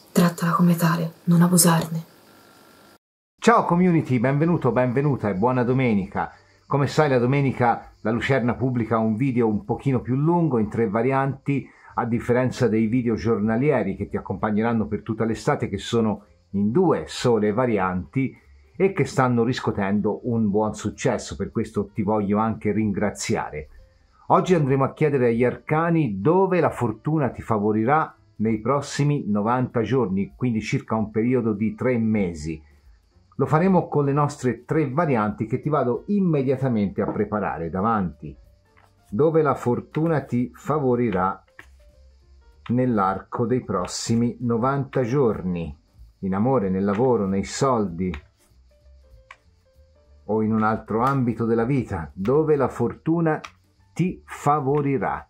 Trattala come tale, non abusarne. Ciao community, benvenuto, benvenuta e buona domenica. Come sai, la domenica la Lucerna pubblica un video un pochino più lungo in 3 varianti, a differenza dei video giornalieri che ti accompagneranno per tutta l'estate, che sono in 2 sole varianti e che stanno riscuotendo un buon successo. Per questo ti voglio anche ringraziare. Oggi andremo a chiedere agli arcani dove la fortuna ti favorirà nei prossimi 90 giorni, quindi circa un periodo di 3 mesi. Lo faremo con le nostre 3 varianti che ti vado immediatamente a preparare davanti. Dove la fortuna ti favorirà nell'arco dei prossimi 90 giorni. In amore, nel lavoro, nei soldi o in un altro ambito della vita. Dove la fortuna ti favorirà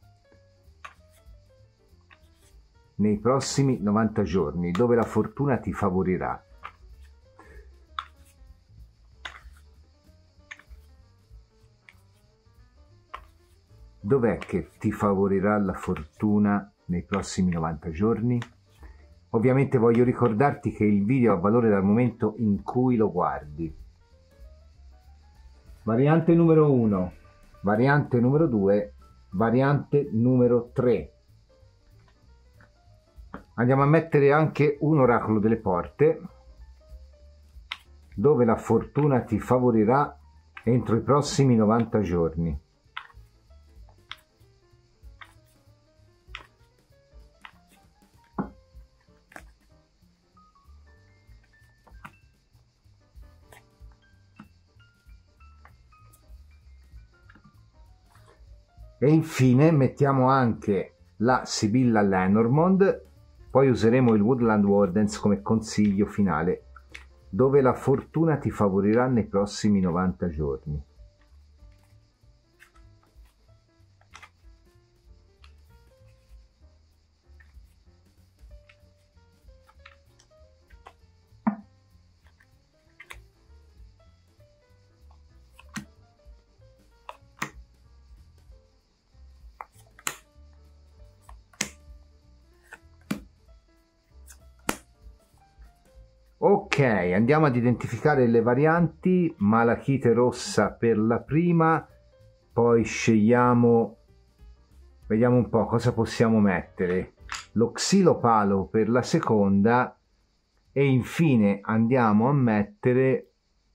nei prossimi 90 giorni. Dove la fortuna ti favorirà. Dov'è che ti favorirà la fortuna nei prossimi 90 giorni? Ovviamente voglio ricordarti che il video ha valore dal momento in cui lo guardi. Variante numero 1, variante numero 2, variante numero 3. Andiamo a mettere anche un oracolo delle porte. Dove la fortuna ti favorirà entro i prossimi 90 giorni. E infine mettiamo anche la Sibilla Lenormand, poi useremo il Woodland Wardens come consiglio finale. Dove la fortuna ti favorirà nei prossimi 90 giorni. Ok, andiamo ad identificare le varianti. Malachite rossa per la prima, poi scegliamo, vediamo un po' cosa possiamo mettere, lo xilopalo per la seconda e infine andiamo a mettere,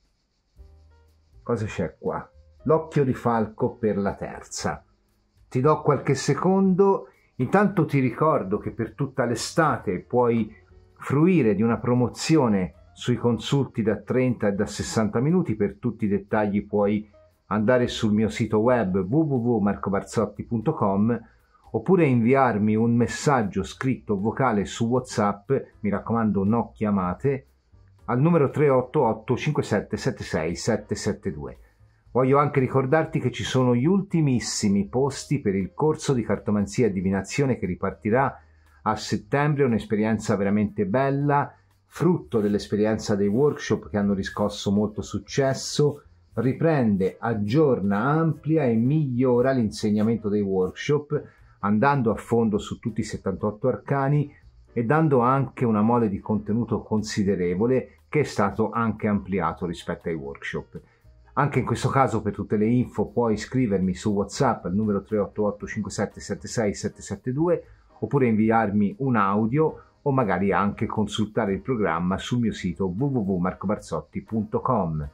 cosa c'è qua? L'occhio di falco per la terza. Ti do qualche secondo, intanto ti ricordo che per tutta l'estate puoi fruire di una promozione sui consulti da 30 e da 60 minuti. Per tutti i dettagli puoi andare sul mio sito web www.marcobarzotти.com oppure inviarmi un messaggio scritto vocale su WhatsApp, mi raccomando no chiamate, al numero 388 5776 772. Voglio anche ricordarti che ci sono gli ultimissimi posti per il corso di cartomanzia e divinazione che ripartirà a settembre, un'esperienza veramente bella, frutto dell'esperienza dei workshop che hanno riscosso molto successo. Riprende, aggiorna, amplia e migliora l'insegnamento dei workshop, andando a fondo su tutti i 78 arcani e dando anche una mole di contenuto considerevole che è stato anche ampliato rispetto ai workshop. Anche in questo caso, per tutte le info puoi scrivermi su WhatsApp al numero 388 5776 772 oppure inviarmi un audio o magari anche consultare il programma sul mio sito www.marcobarzotти.com.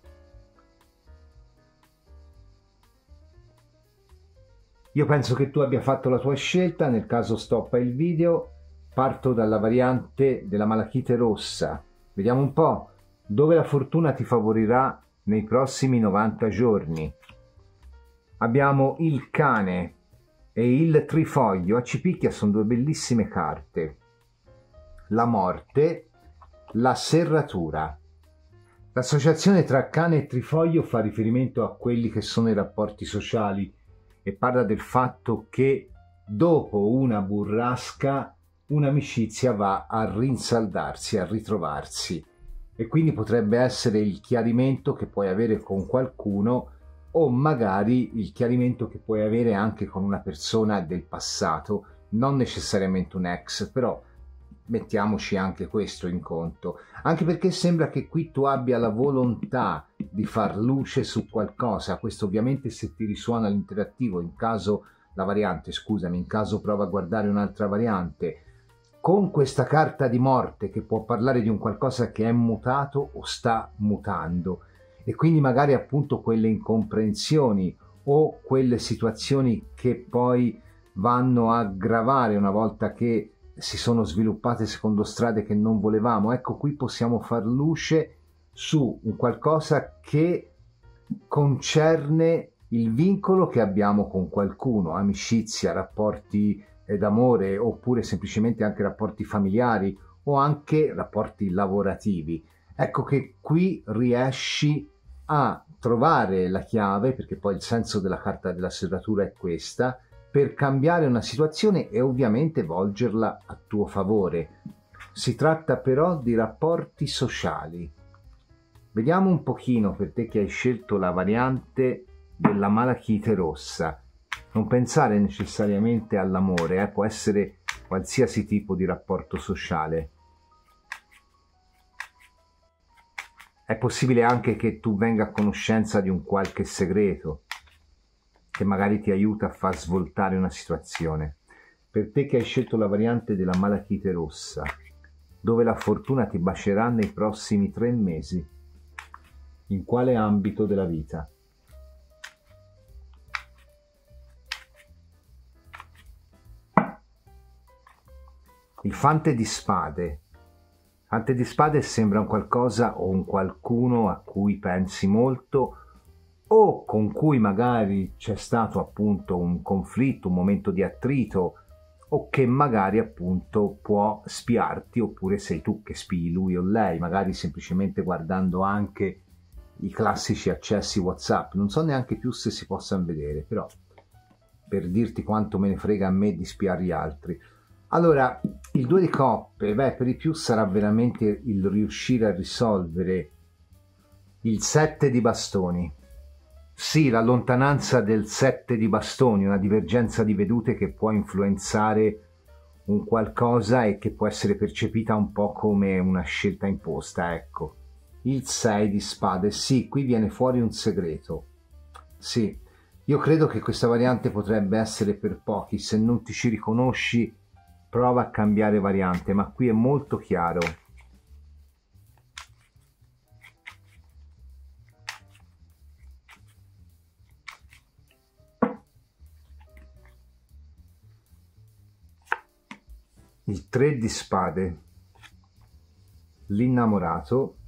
Io penso che tu abbia fatto la tua scelta, nel caso stoppa il video. Parto dalla variante della malachite rossa. Vediamo un po' dove la fortuna ti favorirà nei prossimi 90 giorni. Abbiamo il cane e il trifoglio. A Cipicchia sono 2 bellissime carte. La morte, la serratura. L'associazione tra cane e trifoglio fa riferimento a quelli che sono i rapporti sociali e parla del fatto che dopo una burrasca un'amicizia va a rinsaldarsi, a ritrovarsi, e quindi potrebbe essere il chiarimento che puoi avere con qualcuno o magari il chiarimento che puoi avere anche con una persona del passato, non necessariamente un ex, però mettiamoci anche questo in conto, anche perché sembra che qui tu abbia la volontà di far luce su qualcosa. Questo ovviamente se ti risuona l'interattivo, in caso la variante, scusami, in caso prova a guardare un'altra variante, con questa carta di morte che può parlare di un qualcosa che è mutato o sta mutando, e quindi magari appunto quelle incomprensioni o quelle situazioni che poi vanno a aggravare una volta che si sono sviluppate secondo strade che non volevamo. Ecco, qui possiamo far luce su un qualcosa che concerne il vincolo che abbiamo con qualcuno, amicizia, rapporti d'amore, oppure semplicemente anche rapporti familiari o anche rapporti lavorativi. Ecco che qui riesci a trovare la chiave, perché poi il senso della carta della serratura è questa, per cambiare una situazione e ovviamente volgerla a tuo favore. Si tratta però di rapporti sociali. Vediamo un pochino per te che hai scelto la variante della malachite rossa. Non pensare necessariamente all'amore, può essere qualsiasi tipo di rapporto sociale. È possibile anche che tu venga a conoscenza di un qualche segreto che magari ti aiuta a far svoltare una situazione. Per te che hai scelto la variante della malachite rossa, dove la fortuna ti bacerà nei prossimi 3 mesi, in quale ambito della vita? Il fante di spade. Fante di spade sembra un qualcosa o un qualcuno a cui pensi molto, o con cui magari c'è stato appunto un conflitto, un momento di attrito, o che magari appunto può spiarti, oppure sei tu che spii lui o lei, magari semplicemente guardando anche i classici accessi WhatsApp. Non so neanche più se si possano vedere, però per dirti quanto me ne frega a me di spiare gli altri. Allora, il 2 di coppe, per i più sarà veramente il riuscire a risolvere. Il 7 di bastoni. Sì, la lontananza del 7 di bastoni, una divergenza di vedute che può influenzare un qualcosa e che può essere percepita un po' come una scelta imposta, ecco. Il 6 di spade, sì, qui viene fuori un segreto. Sì, io credo che questa variante potrebbe essere per pochi. Se non ti ci riconosci, prova a cambiare variante, ma qui è molto chiaro. Il 3 di spade, l'innamorato,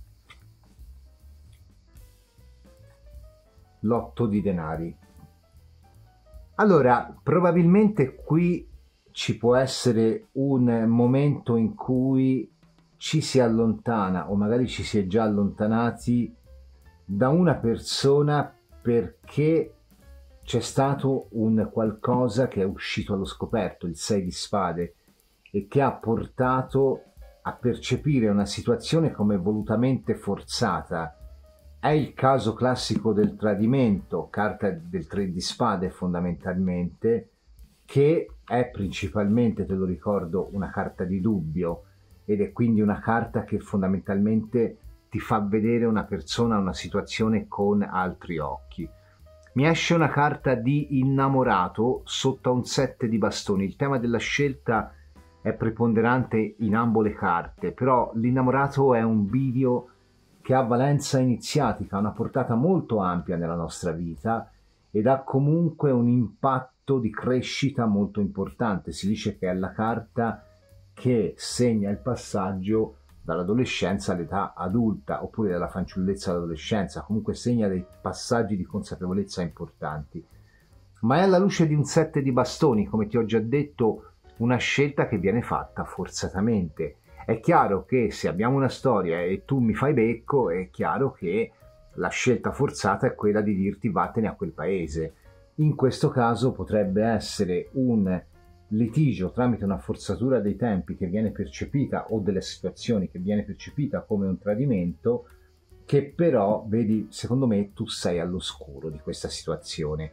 l'8 di denari. Allora, probabilmente qui ci può essere un momento in cui ci si allontana, o magari ci si è già allontanati da una persona perché c'è stato un qualcosa che è uscito allo scoperto, il 6 di spade, e che ha portato a percepire una situazione come volutamente forzata. È il caso classico del tradimento, carta del 3 di spade fondamentalmente, che è principalmente, te lo ricordo, una carta di dubbio, ed è quindi una carta che fondamentalmente ti fa vedere una persona, una situazione con altri occhi. Mi esce una carta di innamorato sotto a un 7 di bastoni. Il tema della scelta è preponderante in ambo le carte, però l'innamorato è un bivio che ha valenza iniziatica, una portata molto ampia nella nostra vita ed ha comunque un impatto di crescita molto importante. Si dice che è la carta che segna il passaggio dall'adolescenza all'età adulta, oppure dalla fanciullezza all'adolescenza, comunque segna dei passaggi di consapevolezza importanti. Ma è alla luce di un 7 di bastoni, come ti ho già detto, una scelta che viene fatta forzatamente. È chiaro che se abbiamo una storia e tu mi fai becco, è chiaro che la scelta forzata è quella di dirti vattene a quel paese. In questo caso potrebbe essere un litigio tramite una forzatura dei tempi che viene percepita, o delle situazioni che viene percepita come un tradimento, che però, vedi, secondo me tu sei all'oscuro di questa situazione.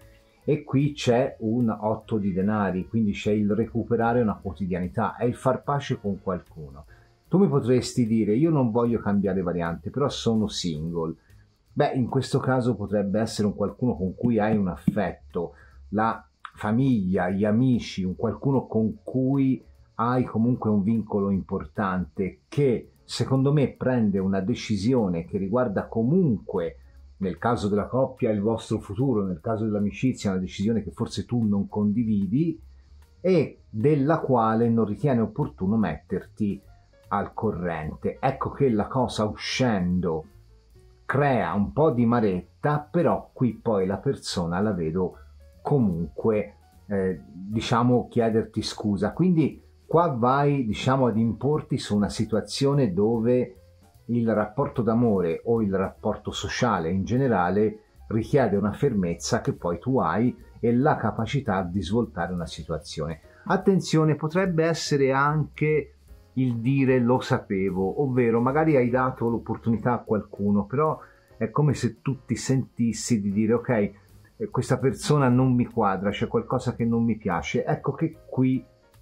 E qui c'è un 8 di denari, quindi c'è il recuperare una quotidianità, è il far pace con qualcuno. Tu mi potresti dire, io non voglio cambiare variante, però sono single. Beh, in questo caso potrebbe essere un qualcuno con cui hai un affetto, la famiglia, gli amici, un qualcuno con cui hai comunque un vincolo importante che secondo me prende una decisione che riguarda comunque, nel caso della coppia, il vostro futuro, nel caso dell'amicizia una decisione che forse tu non condividi e della quale non ritiene opportuno metterti al corrente. Ecco che la cosa uscendo crea un po' di maretta, però qui poi la persona la vedo comunque diciamo chiederti scusa, quindi qua vai diciamo ad importi su una situazione dove il rapporto d'amore o il rapporto sociale in generale richiede una fermezza che poi tu hai e la capacità di svoltare una situazione. Attenzione, potrebbe essere anche il dire lo sapevo, ovvero magari hai dato l'opportunità a qualcuno, però è come se tu ti sentissi di dire ok, questa persona non mi quadra, c'è qualcosa che non mi piace. Ecco che qui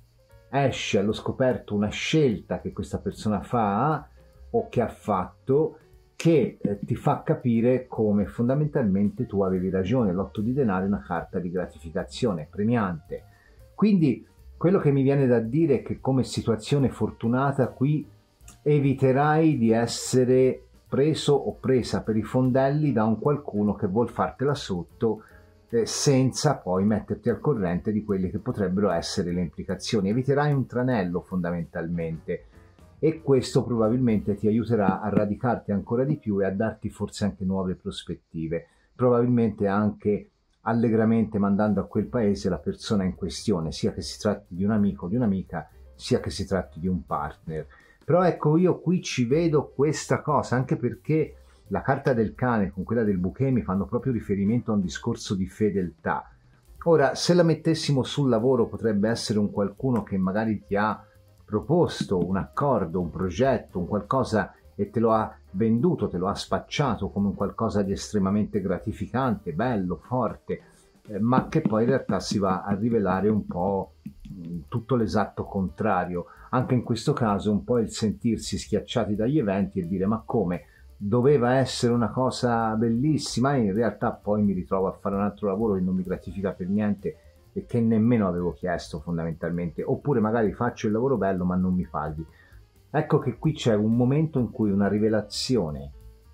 esce allo scoperto una scelta che questa persona fa o che ha fatto che ti fa capire come fondamentalmente tu avevi ragione. L'otto di denari è una carta di gratificazione premiante, quindi quello che mi viene da dire è che come situazione fortunata qui eviterai di essere preso o presa per i fondelli da un qualcuno che vuol fartela sotto senza poi metterti al corrente di quelle che potrebbero essere le implicazioni. Eviterai un tranello fondamentalmente e questo probabilmente ti aiuterà a radicarti ancora di più e a darti forse anche nuove prospettive, probabilmente anche allegramente mandando a quel paese la persona in questione, sia che si tratti di un amico o di un'amica, sia che si tratti di un partner. Però ecco, io qui ci vedo questa cosa, anche perché la carta del cane con quella del bouquet mi fanno proprio riferimento a un discorso di fedeltà. Ora, se la mettessimo sul lavoro, potrebbe essere un qualcuno che magari ti ha proposto un accordo, un progetto, un qualcosa e te lo ha venduto, te lo ha spacciato come un qualcosa di estremamente gratificante, bello, forte, ma che poi in realtà si va a rivelare un po' tutto l'esatto contrario. Anche in questo caso un po' il sentirsi schiacciati dagli eventi e dire ma come? Doveva essere una cosa bellissima e in realtà poi mi ritrovo a fare un altro lavoro che non mi gratifica per niente e che nemmeno avevo chiesto fondamentalmente, oppure magari faccio il lavoro bello ma non mi paghi. Ecco che qui c'è un momento in cui una rivelazione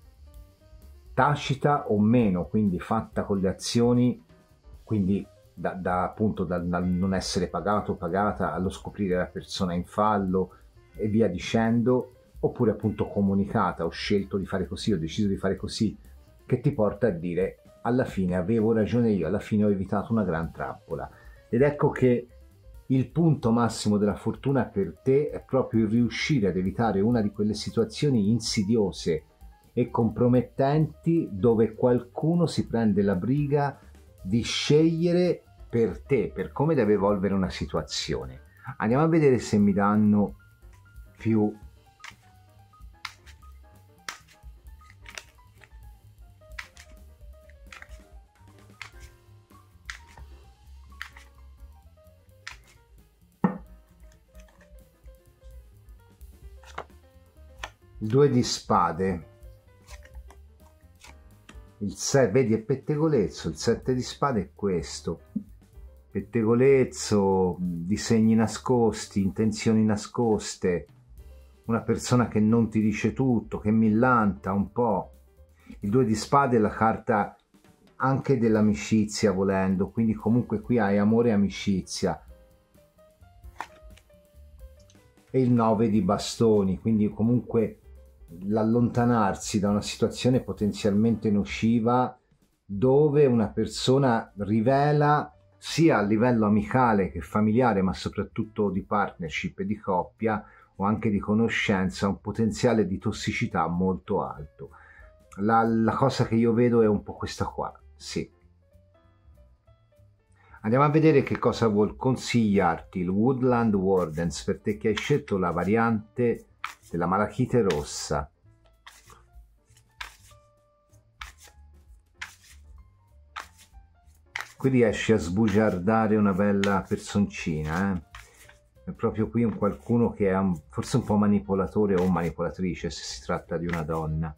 tacita o meno, quindi fatta con le azioni, quindi appunto dal non essere pagato o pagata allo scoprire la persona in fallo e via dicendo, oppure appunto comunicata, ho scelto di fare così, ho deciso di fare così, che ti porta a dire alla fine avevo ragione io, alla fine ho evitato una gran trappola. Ed ecco che il punto massimo della fortuna per te è proprio il riuscire ad evitare una di quelle situazioni insidiose e compromettenti dove qualcuno si prende la briga di scegliere per te, per come deve evolvere una situazione. Andiamo a vedere se mi danno più il 2 di spade, il 6, vedi è pettegolezzo, il 7 di spade è questo, pettegolezzo, disegni nascosti, intenzioni nascoste, una persona che non ti dice tutto, che millanta un po'. Il 2 di spade è la carta anche dell'amicizia volendo, quindi comunque qui hai amore e amicizia. E il 9 di bastoni, quindi comunque l'allontanarsi da una situazione potenzialmente nociva dove una persona rivela sia a livello amicale che familiare, ma soprattutto di partnership e di coppia o anche di conoscenza, un potenziale di tossicità molto alto. La cosa che io vedo è un po' questa qua, sì. Andiamo a vedere che cosa vuol consigliarti il Woodland Wardens per te che hai scelto la variante della malachite rossa. Qui riesci a sbugiardare una bella personcina, È proprio qui un qualcuno che è forse un po' manipolatore o manipolatrice se si tratta di una donna.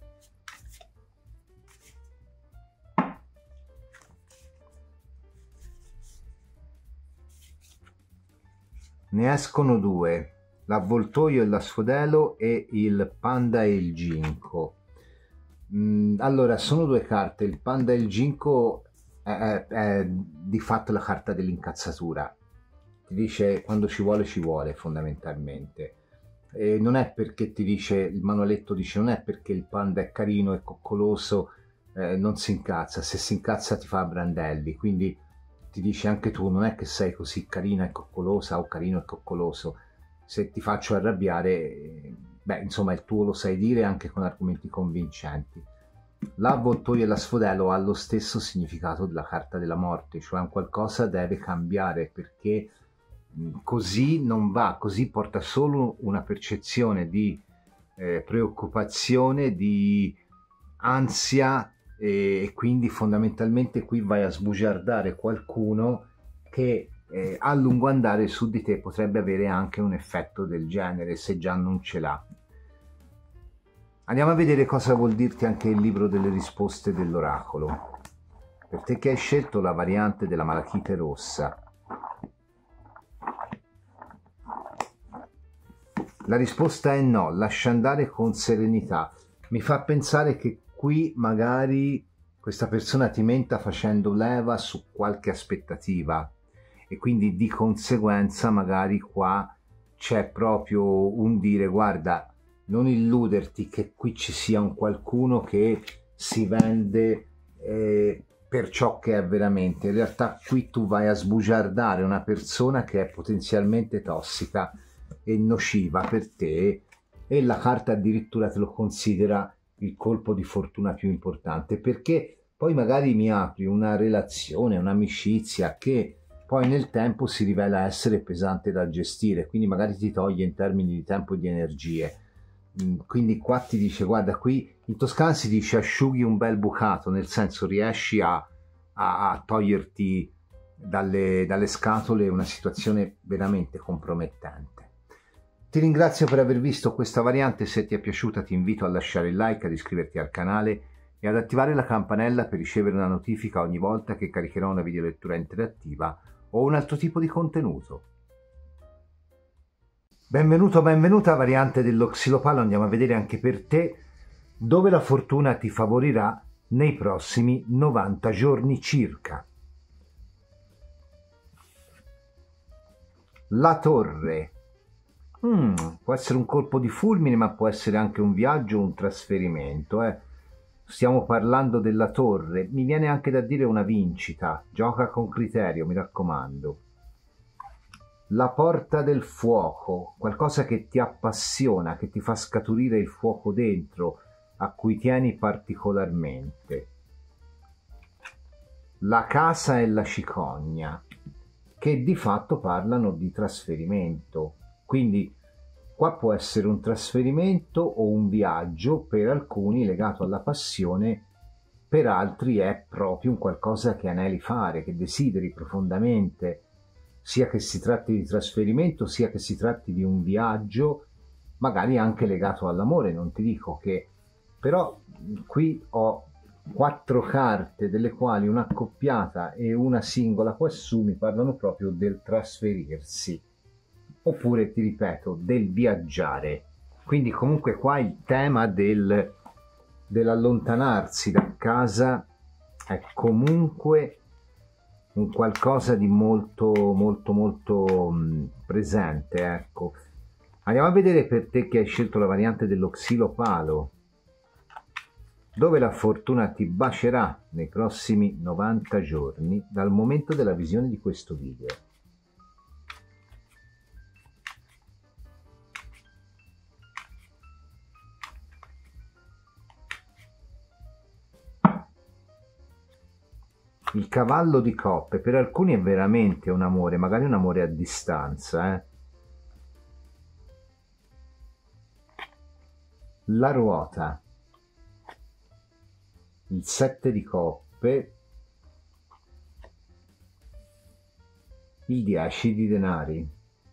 Ne escono due, l'avvoltoio e l'asfodelo e il panda e il ginkgo. Allora, sono due carte, il panda e il ginkgo è di fatto la carta dell'incazzatura. Ti dice quando ci vuole fondamentalmente. E non è perché ti dice, il manualetto dice, non è perché il panda è carino e coccoloso, non si incazza, se si incazza ti fa brandelli, quindi ti dice anche tu, non è che sei così carina e coccolosa o carino e coccoloso, se ti faccio arrabbiare, beh, insomma, il tuo lo sai dire anche con argomenti convincenti. L'avvoltoio e l'asfodelo ha lo stesso significato della carta della morte, cioè un qualcosa deve cambiare perché così non va, così porta solo una percezione di preoccupazione, di ansia, e quindi fondamentalmente qui vai a sbugiardare qualcuno che a lungo andare su di te potrebbe avere anche un effetto del genere se già non ce l'ha. Andiamo a vedere cosa vuol dirti anche il libro delle risposte dell'oracolo. Per te che hai scelto la variante della malachite rossa, la risposta è no, lascia andare con serenità. Mi fa pensare che qui magari questa persona ti menta facendo leva su qualche aspettativa e quindi di conseguenza magari qua c'è proprio un dire guarda, non illuderti che qui ci sia un qualcuno che si vende per ciò che è veramente. In realtà qui tu vai a sbugiardare una persona che è potenzialmente tossica e nociva per te e la carta addirittura te lo considera il colpo di fortuna più importante, perché poi magari mi apri una relazione, un'amicizia che poi nel tempo si rivela essere pesante da gestire, quindi magari ti toglie in termini di tempo e di energie. Quindi qua ti dice guarda, qui in Toscana si dice asciughi un bel bucato, nel senso riesci a toglierti dalle scatole una situazione veramente compromettente. Ti ringrazio per aver visto questa variante, se ti è piaciuta ti invito a lasciare il like, ad iscriverti al canale e ad attivare la campanella per ricevere una notifica ogni volta che caricherò una videolettura interattiva o un altro tipo di contenuto. Benvenuto, benvenuta variante dello xilopalo, andiamo a vedere anche per te dove la fortuna ti favorirà nei prossimi 90 giorni circa. La torre. Può essere un colpo di fulmine, ma può essere anche un viaggio, un trasferimento. Stiamo parlando della torre. Mi viene anche da dire una vincita. Gioca con criterio, mi raccomando. La porta del fuoco, qualcosa che ti appassiona, che ti fa scaturire il fuoco dentro, a cui tieni particolarmente. La casa e la cicogna, che di fatto parlano di trasferimento. Quindi qua può essere un trasferimento o un viaggio, per alcuni legato alla passione, per altri è proprio un qualcosa che aneli fare, che desideri profondamente, sia che si tratti di trasferimento, sia che si tratti di un viaggio, magari anche legato all'amore, non ti dico che... Però qui ho 4 carte, delle quali una accoppiata e una singola quassù mi parlano proprio del trasferirsi. Oppure, ti ripeto, del viaggiare. Quindi comunque qua il tema dell'allontanarsi da casa è comunque un qualcosa di molto presente, ecco. Andiamo a vedere per te che hai scelto la variante dello xilopalo, dove la fortuna ti bacerà nei prossimi 90 giorni dal momento della visione di questo video. Il cavallo di coppe, per alcuni è veramente un amore, magari un amore a distanza. La ruota, il 7 di coppe, il 10 di denari.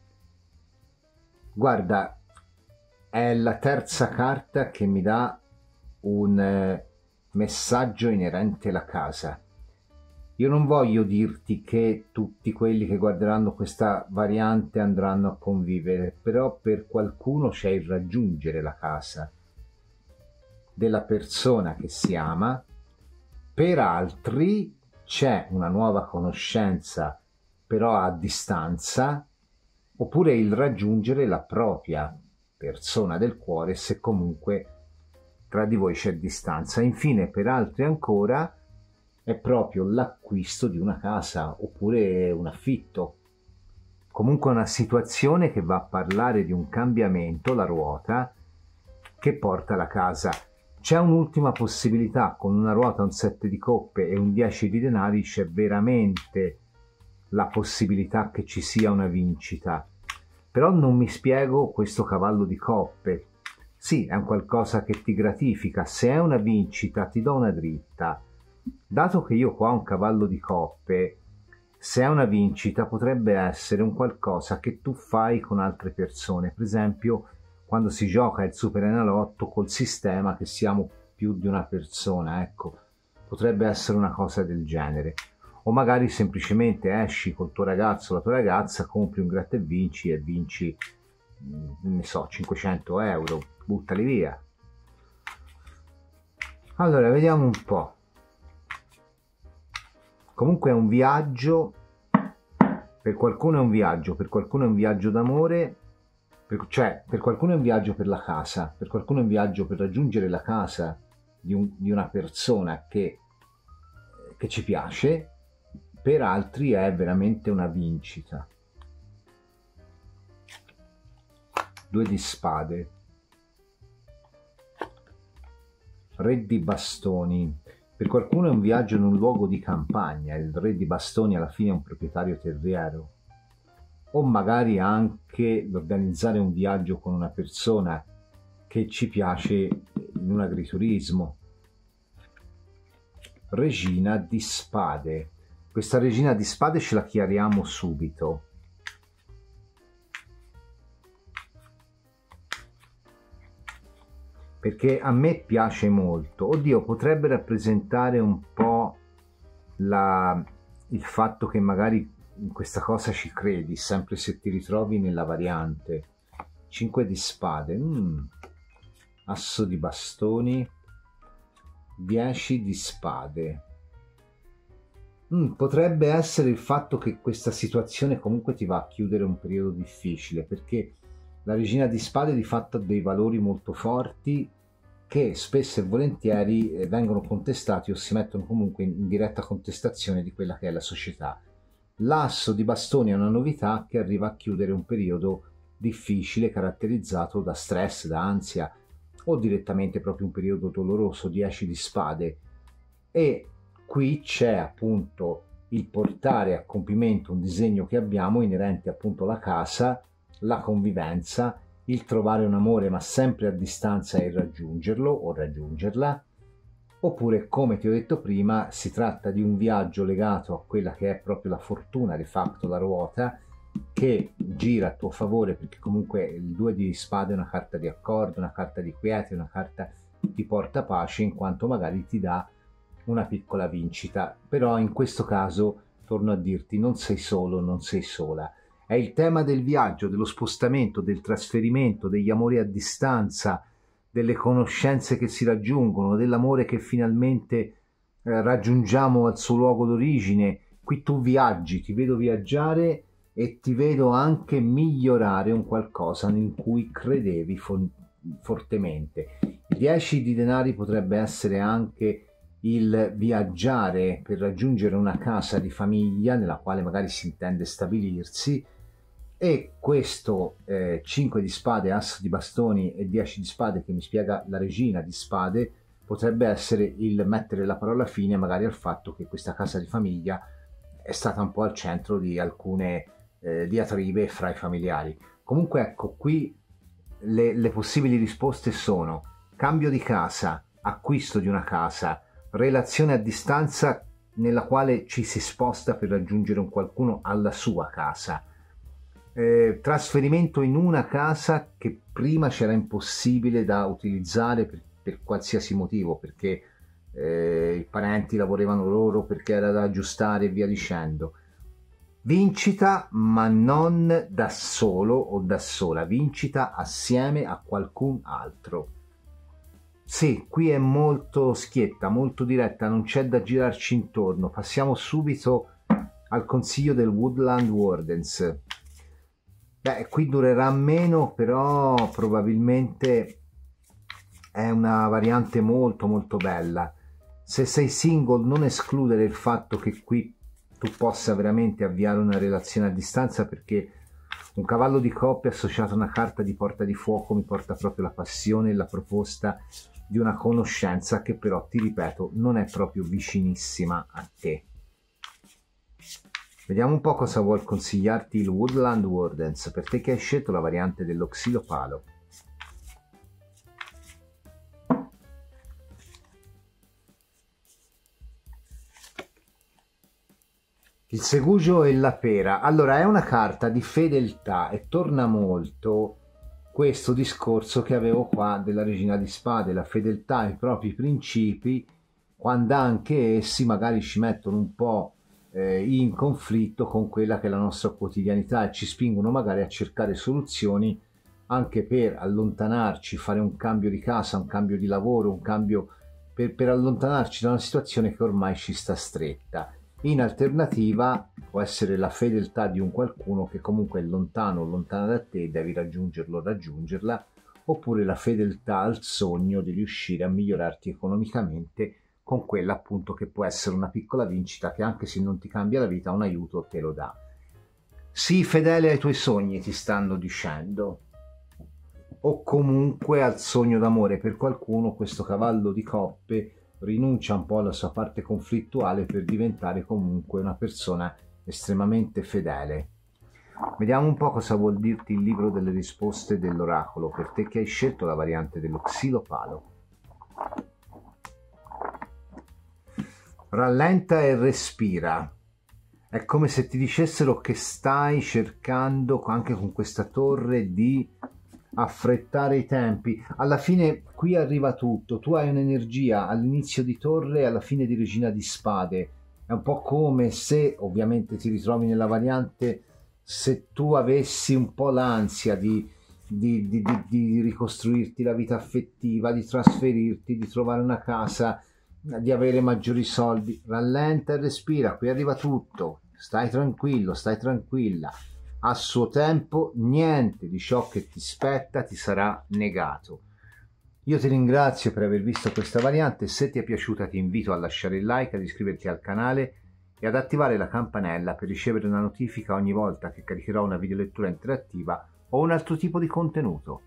Guarda, è la terza carta che mi dà un messaggio inerente alla casa. Io non voglio dirti che tutti quelli che guarderanno questa variante andranno a convivere, però per qualcuno c'è il raggiungere la casa della persona che si ama, per altri c'è una nuova conoscenza però a distanza, oppure il raggiungere la propria persona del cuore se comunque tra di voi c'è distanza. Infine per altri ancora è proprio l'acquisto di una casa oppure un affitto, comunque una situazione che va a parlare di un cambiamento, la ruota, che porta alla casa. C'è un'ultima possibilità, con una ruota, un 7 di coppe e un 10 di denari c'è veramente la possibilità che ci sia una vincita. Però non mi spiego questo cavallo di coppe. Sì, è un qualcosa che ti gratifica, se è una vincita ti do una dritta. Dato che io qua ho un cavallo di coppe, se è una vincita potrebbe essere un qualcosa che tu fai con altre persone, per esempio quando si gioca il Superenalotto col sistema che siamo più di una persona, ecco, potrebbe essere una cosa del genere. O magari semplicemente esci col tuo ragazzo o la tua ragazza, compri un gratta e vinci, ne so, 500 euro, buttali via. Allora, vediamo un po'. Comunque è un viaggio, per qualcuno è un viaggio, per qualcuno è un viaggio d'amore, cioè per qualcuno è un viaggio per la casa, per qualcuno è un viaggio per raggiungere la casa di una persona che ci piace, per altri è veramente una vincita. 2 di spade, Re di bastoni. Per qualcuno è un viaggio in un luogo di campagna, il Re di bastoni alla fine è un proprietario terriero, o magari anche l'organizzare un viaggio con una persona che ci piace in un agriturismo. Regina di spade. Questa regina di spade ce la chiariamo subito. Perché a me piace molto. Oddio, potrebbe rappresentare un po' il fatto che magari in questa cosa ci credi, sempre se ti ritrovi nella variante. 5 di spade, asso di bastoni, 10 di spade. Potrebbe essere il fatto che questa situazione comunque ti va a chiudere un periodo difficile, perché la regina di spade di fatto ha dei valori molto forti che spesso e volentieri vengono contestati o si mettono comunque in diretta contestazione di quella che è la società. L'asso di bastoni è una novità che arriva a chiudere un periodo difficile caratterizzato da stress, da ansia o direttamente proprio un periodo doloroso. 10 di spade, e qui c'è appunto il portare a compimento un disegno che abbiamo inerente appunto alla casa, la convivenza, il trovare un amore ma sempre a distanza e raggiungerlo o raggiungerla, oppure come ti ho detto prima si tratta di un viaggio legato a quella che è proprio la fortuna, de facto la ruota, che gira a tuo favore, perché comunque il 2 di spade è una carta di accordo, una carta di quiete, una carta che ti porta pace, in quanto magari ti dà una piccola vincita. Però in questo caso torno a dirti, non sei solo, non sei sola. È il tema del viaggio, dello spostamento, del trasferimento, degli amori a distanza, delle conoscenze che si raggiungono, dell'amore che finalmente raggiungiamo al suo luogo d'origine. Qui tu viaggi, ti vedo viaggiare e ti vedo anche migliorare un qualcosa in cui credevi fortemente. Il 10 di denari potrebbe essere anche il viaggiare per raggiungere una casa di famiglia nella quale magari si intende stabilirsi, e questo 5 di spade, asso di bastoni e 10 di spade che mi spiega la regina di spade potrebbe essere il mettere la parola fine magari al fatto che questa casa di famiglia è stata un po' al centro di alcune diatribe fra i familiari. Comunque ecco, qui le possibili risposte sono cambio di casa, acquisto di una casa, relazione a distanza nella quale ci si sposta per raggiungere un qualcuno alla sua casa. Trasferimento in una casa che prima c'era impossibile da utilizzare per qualsiasi motivo, perché i parenti lavoravano loro, perché era da aggiustare e via dicendo. Vincita, ma non da solo o da sola, vincita assieme a qualcun altro. Sì, qui è molto schietta, molto diretta, non c'è da girarci intorno. Passiamo subito al consiglio del Woodland Wardens. Beh, qui durerà meno, però probabilmente è una variante molto molto bella. Se sei single, non escludere il fatto che qui tu possa veramente avviare una relazione a distanza, perché un cavallo di coppia associato a una carta di porta di fuoco mi porta proprio la passione e la proposta di una conoscenza che però, ti ripeto, non è proprio vicinissima a te. Vediamo un po' cosa vuol consigliarti il Woodland Wardens, per te che hai scelto la variante dello Xilopalo. Il Segugio e la Pera. Allora, è una carta di fedeltà e torna molto questo discorso che avevo qua della Regina di Spade, la fedeltà ai propri principi, quando anche essi magari ci mettono un po' in conflitto con quella che è la nostra quotidianità e ci spingono magari a cercare soluzioni anche per allontanarci, fare un cambio di casa, un cambio di lavoro, un cambio per allontanarci da una situazione che ormai ci sta stretta. In alternativa può essere la fedeltà di un qualcuno che comunque è lontano o lontana da te, devi raggiungerlo o raggiungerla, oppure la fedeltà al sogno di riuscire a migliorarti economicamente con quella appunto che può essere una piccola vincita che, anche se non ti cambia la vita, un aiuto te lo dà. Sii fedele ai tuoi sogni, ti stanno dicendo, o comunque al sogno d'amore. Per qualcuno questo cavallo di coppe rinuncia un po' alla sua parte conflittuale per diventare comunque una persona estremamente fedele. Vediamo un po' cosa vuol dirti il libro delle risposte dell'oracolo, per te che hai scelto la variante dello Xilopalo. Rallenta e respira. È come se ti dicessero che stai cercando, anche con questa torre, di affrettare i tempi. Alla fine qui arriva tutto, tu hai un'energia all'inizio di torre e alla fine di Regina di Spade. È un po' come se, ovviamente ti ritrovi nella variante, se tu avessi un po' l'ansia di ricostruirti la vita affettiva, di trasferirti, di trovare una casa, di avere maggiori soldi. Rallenta e respira, qui arriva tutto, stai tranquillo, stai tranquilla. A suo tempo niente di ciò che ti spetta ti sarà negato. Io ti ringrazio per aver visto questa variante. Se ti è piaciuta ti invito a lasciare il like, ad iscriverti al canale e ad attivare la campanella per ricevere una notifica ogni volta che caricherò una videolettura interattiva o un altro tipo di contenuto.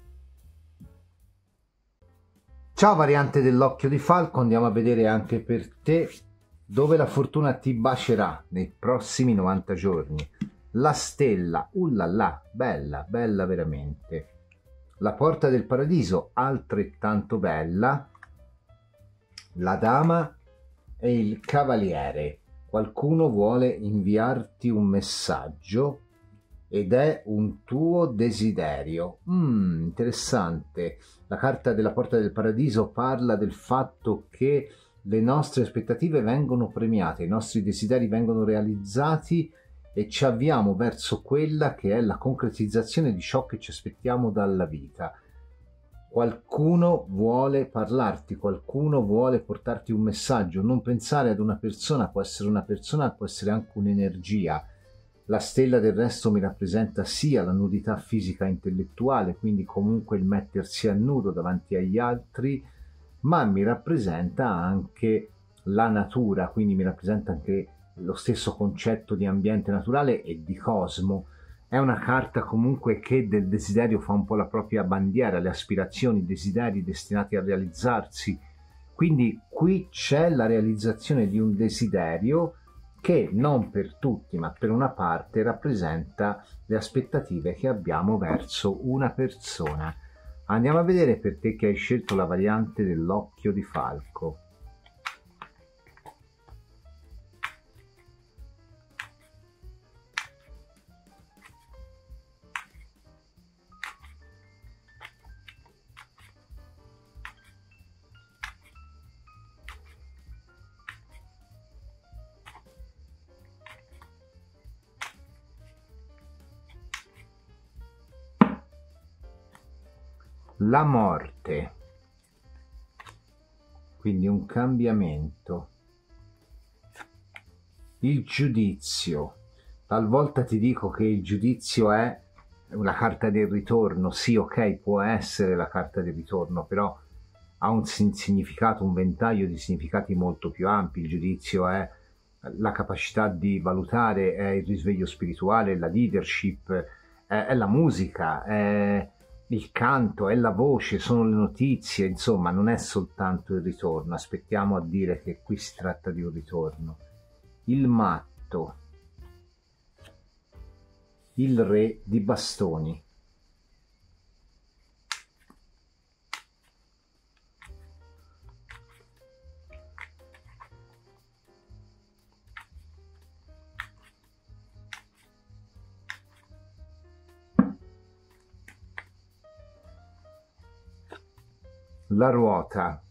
Ciao variante dell'occhio di falco, andiamo a vedere anche per te dove la fortuna ti bacerà nei prossimi 90 giorni. La stella, ullala, bella, bella veramente. La porta del paradiso, altrettanto bella. La dama e il cavaliere. Qualcuno vuole inviarti un messaggio ed è un tuo desiderio. Interessante. La carta della porta del paradiso parla del fatto che le nostre aspettative vengono premiate, i nostri desideri vengono realizzati e ci avviamo verso quella che è la concretizzazione di ciò che ci aspettiamo dalla vita. Qualcuno vuole parlarti, qualcuno vuole portarti un messaggio. Non pensare ad una persona, può essere una persona, può essere anche un'energia. La stella del resto mi rappresenta sia la nudità fisica e intellettuale, quindi comunque il mettersi a nudo davanti agli altri, ma mi rappresenta anche la natura, quindi mi rappresenta anche lo stesso concetto di ambiente naturale e di cosmo. È una carta comunque che del desiderio fa un po' la propria bandiera, le aspirazioni, i desideri destinati a realizzarsi. Quindi qui c'è la realizzazione di un desiderio che non per tutti, ma per una parte rappresenta le aspettative che abbiamo verso una persona. Andiamo a vedere per te che hai scelto la variante dell'occhio di falco. la morte, quindi un cambiamento, il giudizio. Talvolta ti dico che il giudizio è la carta del ritorno. Sì, ok, può essere la carta del ritorno, però ha un significato, un ventaglio di significati molto più ampi. Il giudizio è la capacità di valutare, è il risveglio spirituale, la leadership, è la musica, è il canto, è la voce, sono le notizie, insomma non è soltanto il ritorno. Aspettiamo a dire che qui si tratta di un ritorno. Il matto, il re di bastoni. La ruota,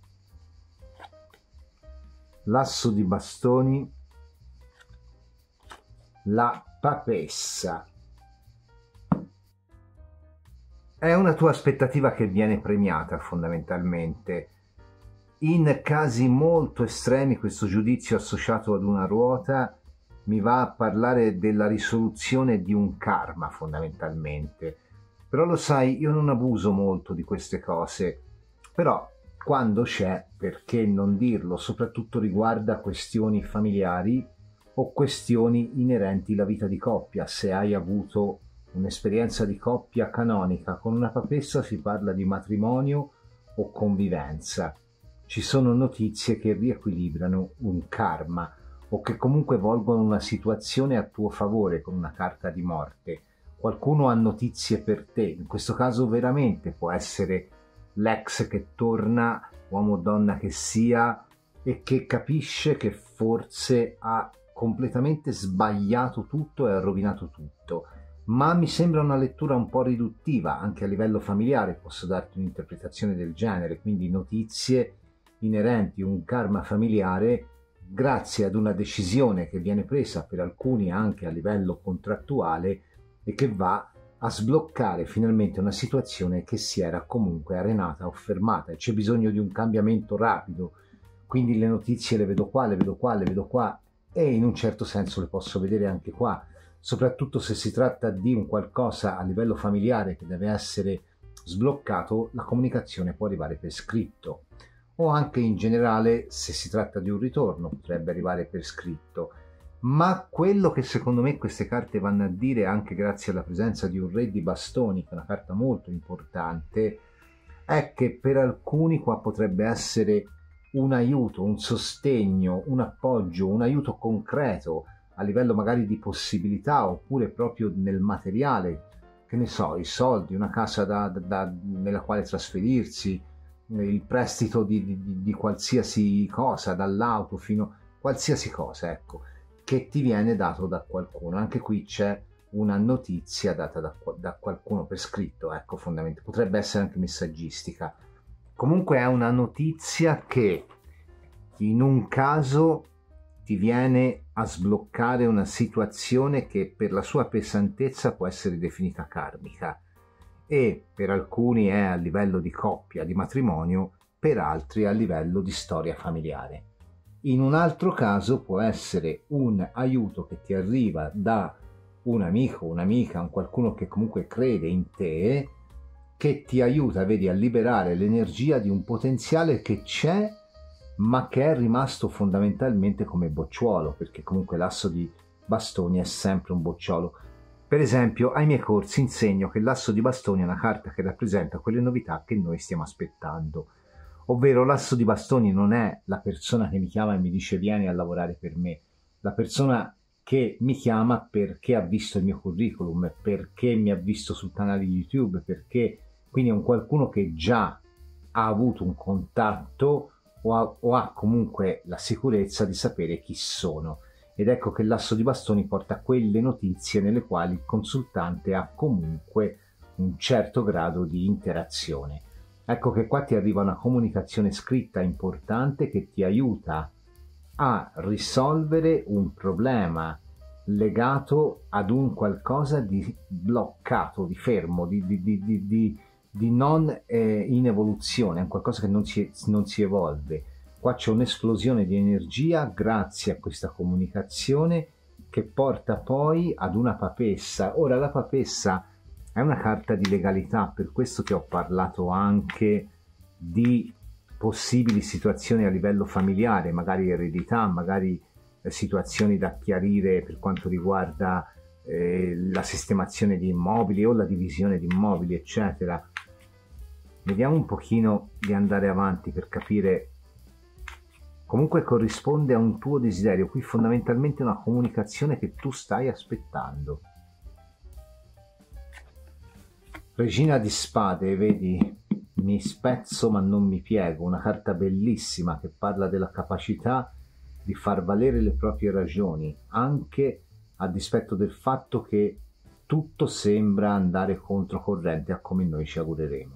l'asso di bastoni, la papessa. È una tua aspettativa che viene premiata fondamentalmente. In casi molto estremi questo giudizio associato ad una ruota mi va a parlare della risoluzione di un karma fondamentalmente. Però lo sai, io non abuso molto di queste cose. Però quando c'è, perché non dirlo, soprattutto riguarda questioni familiari o questioni inerenti alla vita di coppia. Se hai avuto un'esperienza di coppia canonica con una papessa si parla di matrimonio o convivenza. Ci sono notizie che riequilibrano un karma o che comunque volgono una situazione a tuo favore con una carta di morte. Qualcuno ha notizie per te, in questo caso veramente può essere l'ex che torna, uomo o donna che sia, e che capisce che forse ha completamente sbagliato tutto e ha rovinato tutto. Ma mi sembra una lettura un po' riduttiva, anche a livello familiare posso darti un'interpretazione del genere, quindi notizie inerenti a un karma familiare grazie ad una decisione che viene presa per alcuni anche a livello contrattuale e che va a sbloccare finalmente una situazione che si era comunque arenata o fermata e c'è bisogno di un cambiamento rapido. Quindi le notizie le vedo qua, le vedo qua, le vedo qua e in un certo senso le posso vedere anche qua, soprattutto se si tratta di un qualcosa a livello familiare che deve essere sbloccato. La comunicazione può arrivare per scritto o anche in generale se si tratta di un ritorno potrebbe arrivare per scritto. Ma quello che secondo me queste carte vanno a dire, anche grazie alla presenza di un re di bastoni, che è una carta molto importante, è che per alcuni qua potrebbe essere un aiuto, un sostegno, un appoggio, un aiuto concreto a livello magari di possibilità oppure proprio nel materiale, che ne so, i soldi, una casa nella quale trasferirsi, il prestito di qualsiasi cosa, dall'auto fino a qualsiasi cosa, ecco, che ti viene dato da qualcuno. Anche qui c'è una notizia data da qualcuno per scritto, ecco, fondamentalmente potrebbe essere anche messaggistica. Comunque è una notizia che in un caso ti viene a sbloccare una situazione che per la sua pesantezza può essere definita karmica e per alcuni è a livello di coppia, di matrimonio, per altri a livello di storia familiare. In un altro caso può essere un aiuto che ti arriva da un amico, un'amica, un qualcuno che comunque crede in te, che ti aiuta, vedi, a liberare l'energia di un potenziale che c'è, ma che è rimasto fondamentalmente come bocciolo, perché comunque l'asso di bastoni è sempre un bocciolo. Per esempio, ai miei corsi insegno che l'asso di bastoni è una carta che rappresenta quelle novità che noi stiamo aspettando. Ovvero l'asso di bastoni non è la persona che mi chiama e mi dice vieni a lavorare per me, la persona che mi chiama perché ha visto il mio curriculum, perché mi ha visto sul canale YouTube, perché quindi è un qualcuno che già ha avuto un contatto o ha comunque la sicurezza di sapere chi sono. Ed ecco che l'asso di bastoni porta quelle notizie nelle quali il consultante ha comunque un certo grado di interazione. Ecco che qua ti arriva una comunicazione scritta importante che ti aiuta a risolvere un problema legato ad un qualcosa di bloccato, di fermo, non in evoluzione, è un qualcosa che non si evolve. Qua c'è un'esplosione di energia grazie a questa comunicazione che porta poi ad una papessa. Ora la papessa è una carta di legalità, per questo che ho parlato anche di possibili situazioni a livello familiare, magari eredità, magari situazioni da chiarire per quanto riguarda la sistemazione di immobili o la divisione di immobili, eccetera. Vediamo un pochino di andare avanti per capire. Comunque corrisponde a un tuo desiderio, qui fondamentalmente una comunicazione che tu stai aspettando. Regina di spade, vedi, mi spezzo ma non mi piego, una carta bellissima che parla della capacità di far valere le proprie ragioni, anche a dispetto del fatto che tutto sembra andare controcorrente a come noi ci augureremo.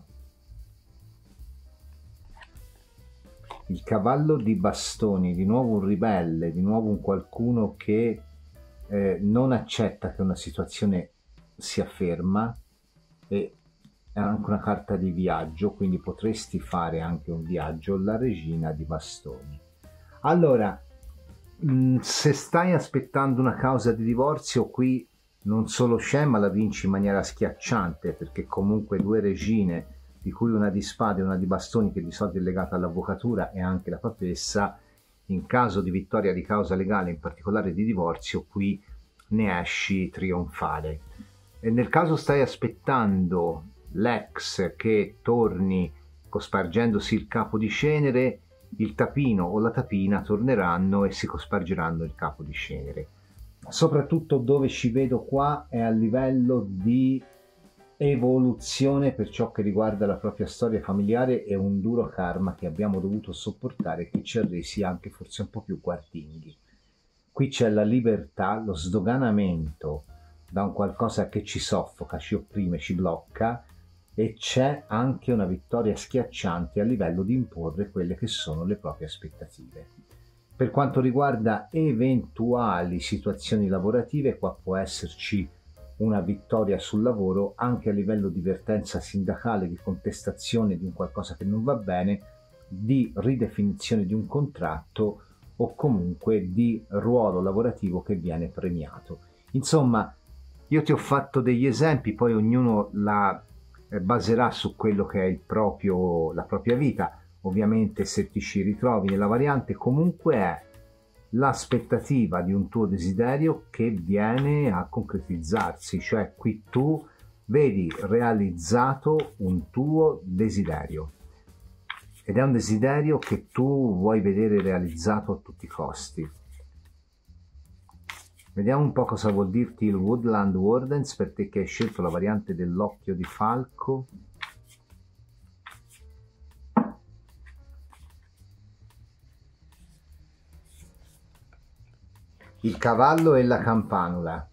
Il cavallo di bastoni, di nuovo un ribelle, di nuovo un qualcuno che non accetta che una situazione sia ferma, e è anche una carta di viaggio, quindi potresti fare anche un viaggio. La regina di bastoni. Allora, se stai aspettando una causa di divorzio, qui non solo c'è, ma la vinci in maniera schiacciante, perché comunque due regine, di cui una di spade e una di bastoni, che di solito è legata all'avvocatura, e anche la papessa, in caso di vittoria di causa legale, in particolare di divorzio, qui ne esci trionfale. E nel caso stai aspettando l'ex che torni cospargendosi il capo di cenere, il tapino o la tapina torneranno e si cospargeranno il capo di cenere. Soprattutto dove ci vedo qua è a livello di evoluzione per ciò che riguarda la propria storia familiare e un duro karma che abbiamo dovuto sopportare, che ci ha resi anche forse un po' più guardinghi. Qui c'è la libertà, lo sdoganamento da un qualcosa che ci soffoca, ci opprime, ci blocca, e c'è anche una vittoria schiacciante a livello di imporre quelle che sono le proprie aspettative. Per quanto riguarda eventuali situazioni lavorative, qua può esserci una vittoria sul lavoro anche a livello di vertenza sindacale, di contestazione di un qualcosa che non va bene, di ridefinizione di un contratto o comunque di ruolo lavorativo che viene premiato. Insomma, io ti ho fatto degli esempi, poi ognuno la baserà su quello che è la propria vita. Ovviamente se ti ci ritrovi nella variante, comunque è l'aspettativa di un tuo desiderio che viene a concretizzarsi, cioè qui tu vedi realizzato un tuo desiderio, ed è un desiderio che tu vuoi vedere realizzato a tutti i costi. Vediamo un po' cosa vuol dirti il Woodland Wardens per te che hai scelto la variante dell'occhio di falco. Il cavallo e la campanula.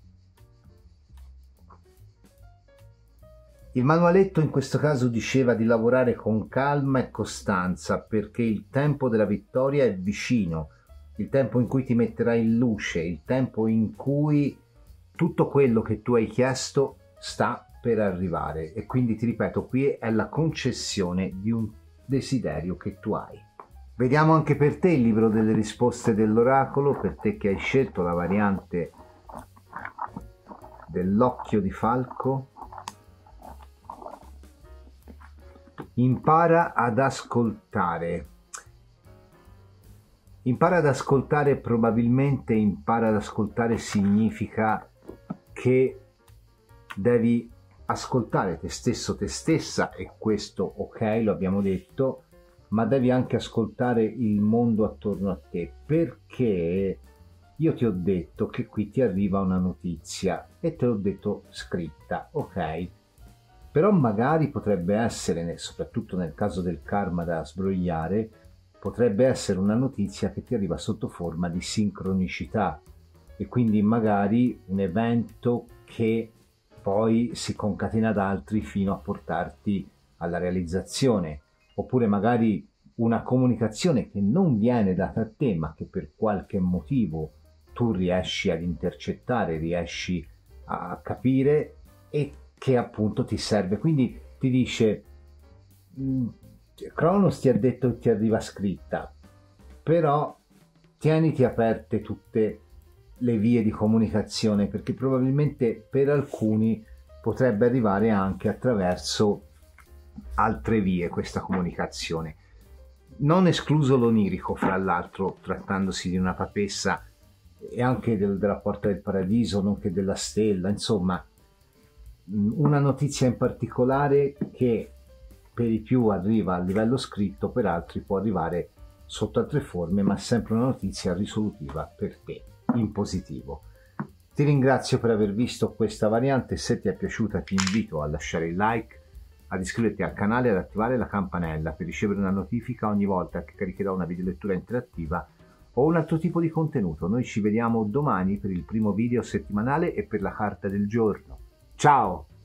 Il manualetto in questo caso diceva di lavorare con calma e costanza, perché il tempo della vittoria è vicino, il tempo in cui ti metterai in luce, il tempo in cui tutto quello che tu hai chiesto sta per arrivare. E quindi ti ripeto, qui è la concessione di un desiderio che tu hai. Vediamo anche per te il libro delle risposte dell'oracolo, per te che hai scelto la variante dell'occhio di falco. Impara ad ascoltare. Impara ad ascoltare, probabilmente impara ad ascoltare significa che devi ascoltare te stesso, te stessa, e questo ok, lo abbiamo detto, ma devi anche ascoltare il mondo attorno a te, perché io ti ho detto che qui ti arriva una notizia e te l'ho detto scritta, ok? Però magari potrebbe essere, soprattutto nel caso del karma da sbrogliare, potrebbe essere una notizia che ti arriva sotto forma di sincronicità, e quindi magari un evento che poi si concatena ad altri fino a portarti alla realizzazione, oppure magari una comunicazione che non viene data a te ma che per qualche motivo tu riesci ad intercettare, riesci a capire e che appunto ti serve. Quindi ti dice Cronos ti ha detto che ti arriva scritta, però tieniti aperte tutte le vie di comunicazione, perché probabilmente per alcuni potrebbe arrivare anche attraverso altre vie questa comunicazione. Non escluso l'onirico, fra l'altro, trattandosi di una papessa, e anche della Porta del Paradiso, nonché della stella, insomma una notizia in particolare che per i più arriva a livello scritto, per altri può arrivare sotto altre forme, ma sempre una notizia risolutiva per te, in positivo. Ti ringrazio per aver visto questa variante. Se ti è piaciuta ti invito a lasciare il like, ad iscriverti al canale e ad attivare la campanella per ricevere una notifica ogni volta che caricherò una videolettura interattiva o un altro tipo di contenuto. Noi ci vediamo domani per il primo video settimanale e per la carta del giorno. Ciao!